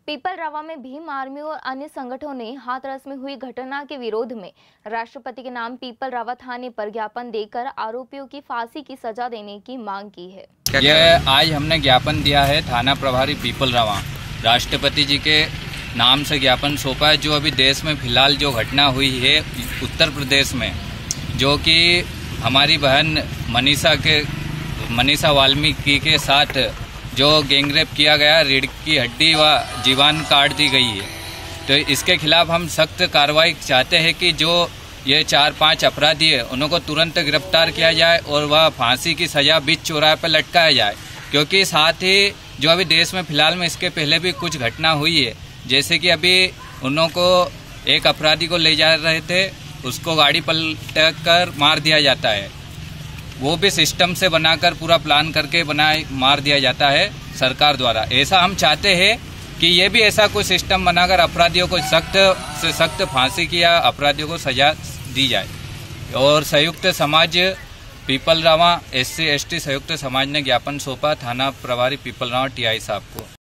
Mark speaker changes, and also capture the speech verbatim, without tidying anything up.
Speaker 1: पीपलरावा में भीम आर्मी और अन्य संगठनों ने हाथरस में हुई घटना के विरोध में राष्ट्रपति के नाम पीपलरावा थाने पर ज्ञापन देकर आरोपियों की फांसी की सजा देने की मांग की है।
Speaker 2: यह आज हमने ज्ञापन दिया है थाना प्रभारी पीपलरावा, राष्ट्रपति जी के नाम से ज्ञापन सौंपा है। जो अभी देश में फिलहाल जो घटना हुई है उत्तर प्रदेश में, जो कि हमारी बहन मनीषा के मनीषा वाल्मीकि के साथ जो गैंगरेप किया गया, रीढ़ की हड्डी व जीवान काट दी गई है, तो इसके खिलाफ हम सख्त कार्रवाई चाहते हैं कि जो ये चार पांच अपराधी है उनको तुरंत गिरफ्तार किया जाए और वह फांसी की सजा बीच चौराहे पर लटकाया जाए। क्योंकि साथ ही जो अभी देश में फिलहाल में इसके पहले भी कुछ घटना हुई है, जैसे कि अभी उन को एक अपराधी को ले जा रहे थे, उसको गाड़ी पलट कर मार दिया जाता है। वो भी सिस्टम से बनाकर पूरा प्लान करके बनाए मार दिया जाता है सरकार द्वारा। ऐसा हम चाहते हैं कि ये भी ऐसा कोई सिस्टम बनाकर अपराधियों को सख्त से सख्त फांसी की या अपराधियों को सजा दी जाए। और संयुक्त समाज Piplarawa S C S T संयुक्त समाज ने ज्ञापन सौंपा थाना प्रभारी पीपलरावा टी आई साहब को।